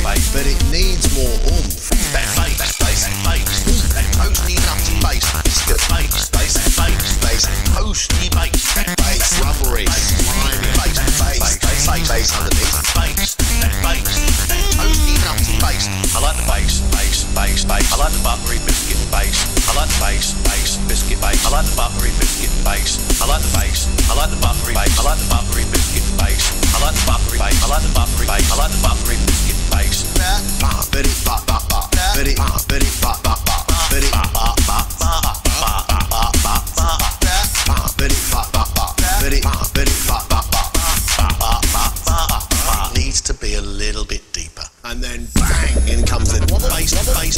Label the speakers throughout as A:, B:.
A: bass,
B: but it needs more oomph.
A: that bass, that bass, that bass, that toasty nutty bass, biscuit bass, bass, bass, bass, toasty bass, that
B: Bass, rubbery, slimy,
A: bass,
B: bass, bass, bass underneath.
A: bass, that bass, that toasty nutty bass. I like the bass, bass, bass, bass. I like the buttery biscuit bass. I like the bass, bass, biscuit bass. I like the buttery biscuit bass. I like the bass. I like the buttery bass. I like the buttery biscuit bass. I like the buttery bass. I like the buttery bass. I like the buttery biscuit bass.
B: But it, but it, but it, but it, but it, needs to be a little bit deeper. And then bang, in comes the bass, bass,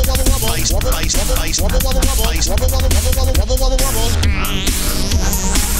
B: bass, bass, bass,